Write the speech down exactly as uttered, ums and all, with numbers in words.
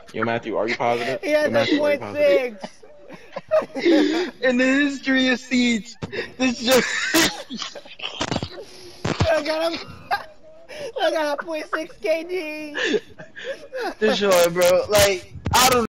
Yo, Matthew, are you positive? He has Yo, a Matthew, are you point positive? six. In the history of seats, this just. I got him. I got a point six K D. Destroy, bro. Like, I don't